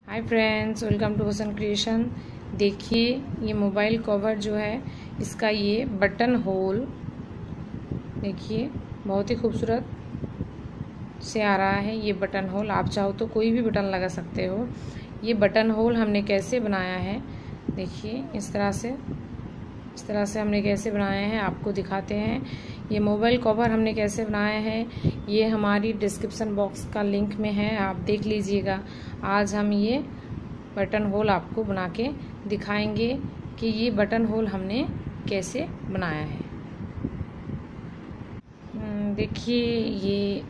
Hi friends, welcome to Vasan creation. देखिए ये mobile cover जो है इसका ये बटन होल देखिए बहुत ही खूबसूरत से आ रहा है। ये बटन होल आप चाहो तो कोई भी बटन लगा सकते हो। ये बटन होल हमने कैसे बनाया है देखिए इस तरह से हमने कैसे बनाया है आपको दिखाते हैं। ये मोबाइल कवर हमने कैसे बनाया है ये हमारी डिस्क्रिप्शन बॉक्स का लिंक में है, आप देख लीजिएगा। आज हम ये बटन होल आपको बना के दिखाएंगे कि ये बटन होल हमने कैसे बनाया है। देखिए ये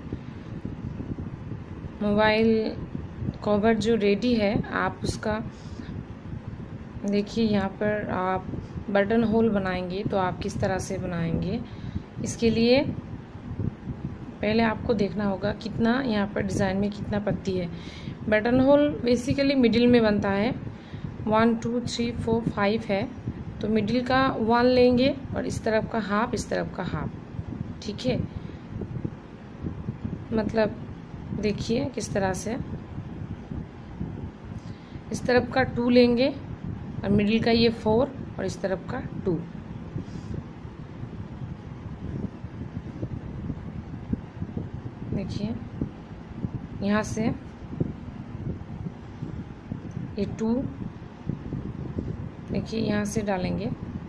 मोबाइल कवर जो रेडी है आप उसका देखिए यहाँ पर आप बटन होल बनाएंगे तो आप किस तरह से बनाएंगे। इसके लिए पहले आपको देखना होगा कितना यहाँ पर डिज़ाइन में कितना पत्ती है। बटन होल बेसिकली मिडिल में बनता है, 1 2 3 4 5 है तो मिडिल का 1 लेंगे और इस तरफ का हाफ, इस तरफ का हाफ, ठीक है। मतलब देखिए किस तरह से इस तरफ का 2 लेंगे और मिडिल का ये 4 और इस तरफ का 2। देखिए यहाँ से ये 2 देखिए यहाँ से डालेंगे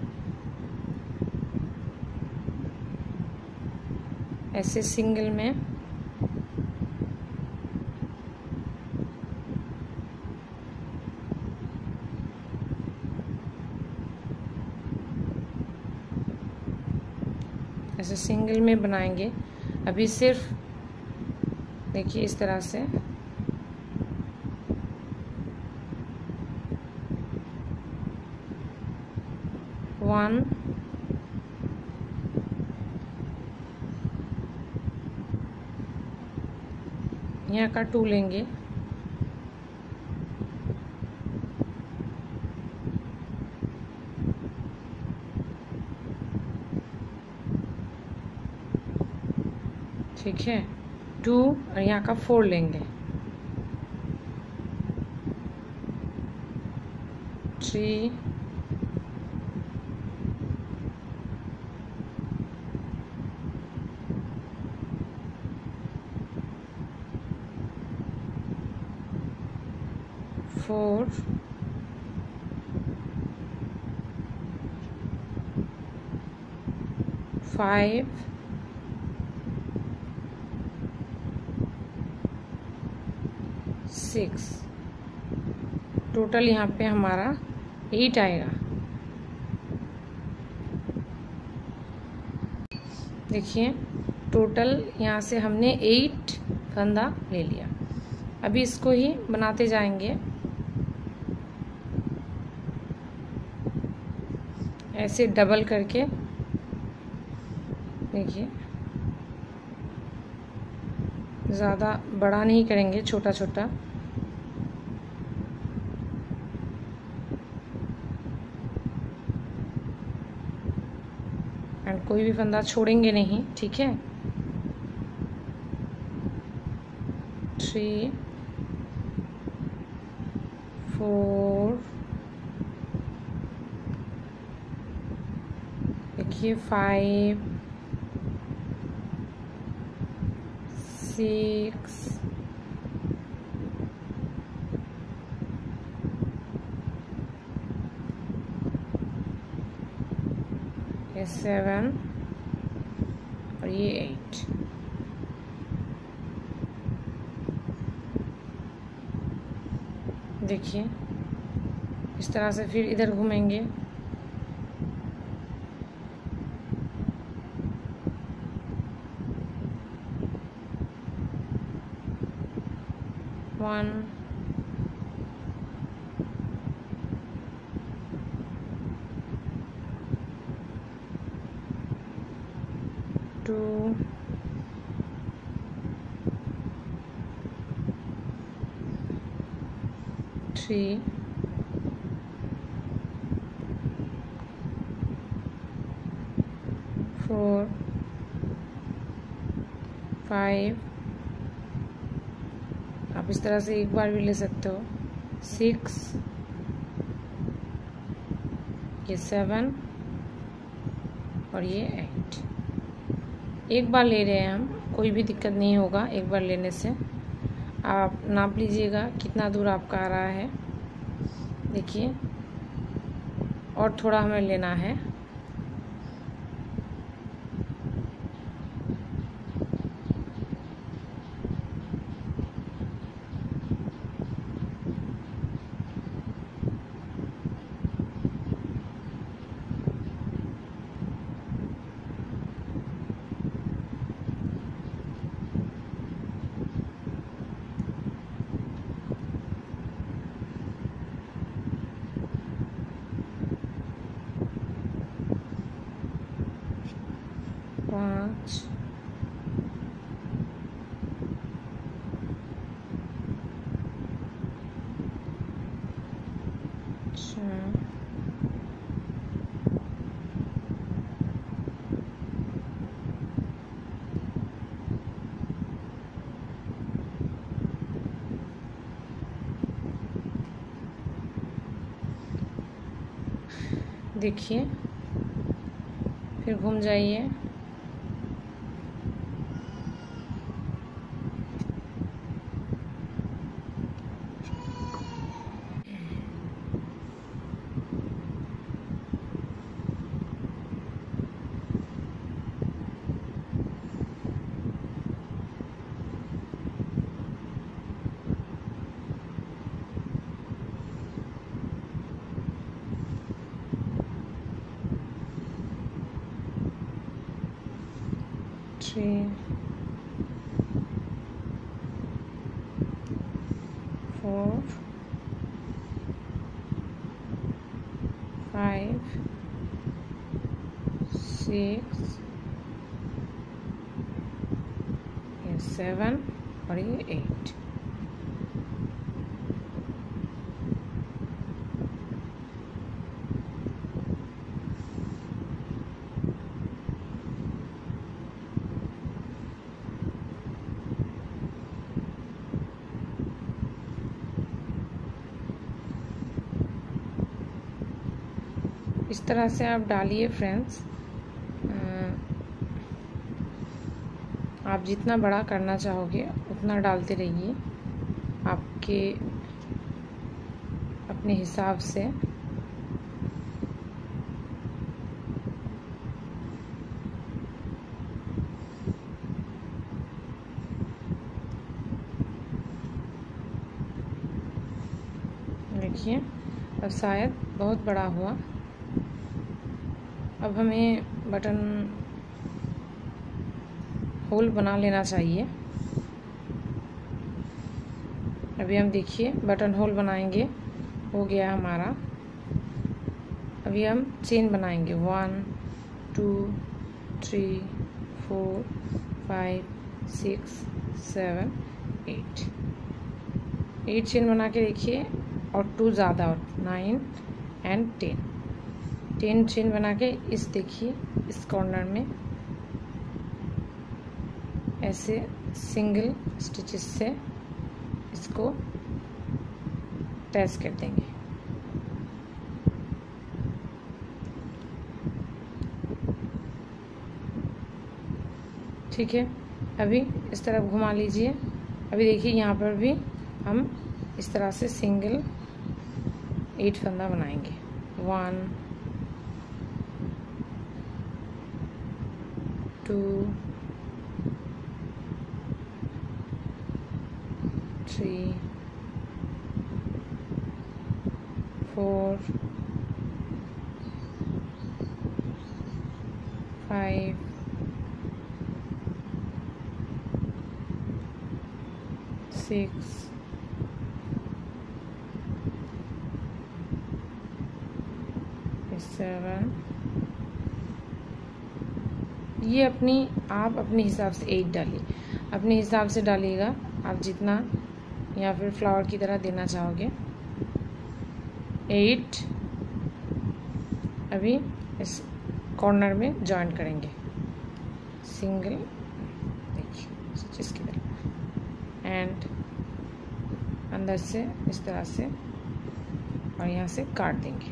ऐसे सिंगल में, ऐसे सिंगल में बनाएंगे। अभी सिर्फ देखिए इस तरह से वन, यहाँ का 2 लेंगे, ठीक है, 2 और यहाँ का 4 लेंगे, 3 4 5 6। टोटल यहाँ पे हमारा 8 आएगा। देखिए टोटल यहाँ से हमने 8 फंदा ले लिया। अभी इसको ही बनाते जाएंगे ऐसे डबल करके। देखिए ज़्यादा बड़ा नहीं करेंगे, छोटा छोटा। एंड कोई भी फंदा छोड़ेंगे नहीं, ठीक है। 3 4 देखिए 5 6 ये 7 और ये 8। देखिए इस तरह से फिर इधर घूमेंगे, वन, टू, 3 4 5। आप इस तरह से एक बार भी ले सकते हो, 6, ये 7 और ये 8। एक बार ले रहे हैं हम, कोई भी दिक्कत नहीं होगा एक बार लेने से। आप नाप लीजिएगा कितना दूर आपका आ रहा है। देखिए, और थोड़ा हमें लेना है। पाँच, 6, देखिए, फिर घूम जाइए। Three, 4, 5, 6, ये 7 और ये 8। इस तरह से आप डालिए फ्रेंड्स। आप जितना बड़ा करना चाहोगे उतना डालते रहिए, आपके अपने हिसाब से। देखिए, अब शायद बहुत बड़ा हुआ। अब हमें बटन होल बना लेना चाहिए। अभी हम देखिए बटन होल बनाएंगे, हो गया हमारा। अभी हम चेन बनाएंगे 1 2 3 4 5 6 7 8। 8 चेन बना के देखिए, और 2 ज़्यादा, और 9 एंड 10 चेन बना के इस देखिए इस कॉर्नर में ऐसे सिंगल स्टिचेस से इसको अटैच कर देंगे। ठीक है, अभी इस तरफ घुमा लीजिए। अभी देखिए यहाँ पर भी हम इस तरह से सिंगल 8 फंदा बनाएंगे। 1 2 3 4 5 6 7। ये आप अपने हिसाब से 8 डालिए, अपने हिसाब से डालिएगा आप जितना या फिर फ्लावर की तरह देना चाहोगे। 8 अभी इस कॉर्नर में जॉइन करेंगे सिंगल, देखिए इसकी तरह, एंड अंदर से इस तरह से और यहाँ से काट देंगे।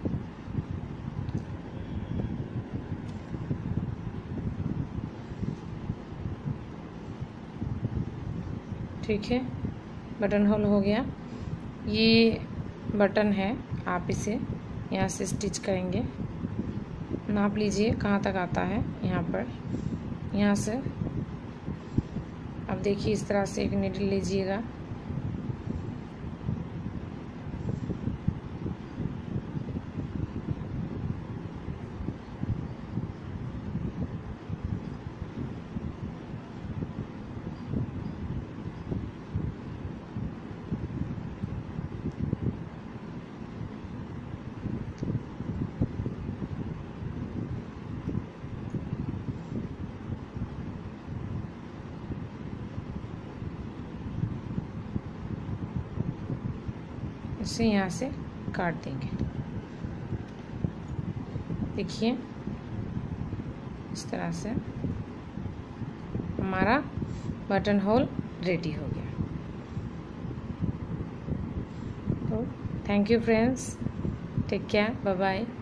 ठीक है, बटन होल हो गया। ये बटन है, आप इसे यहाँ से स्टिच करेंगे। नाप लीजिए कहाँ तक आता है। यहाँ पर यहाँ से अब देखिए इस तरह से एक नीडल लीजिएगा। इसे यहाँ से काट देंगे। देखिए इस तरह से हमारा बटन होल रेडी हो गया। तो thank you friends, take care, bye bye.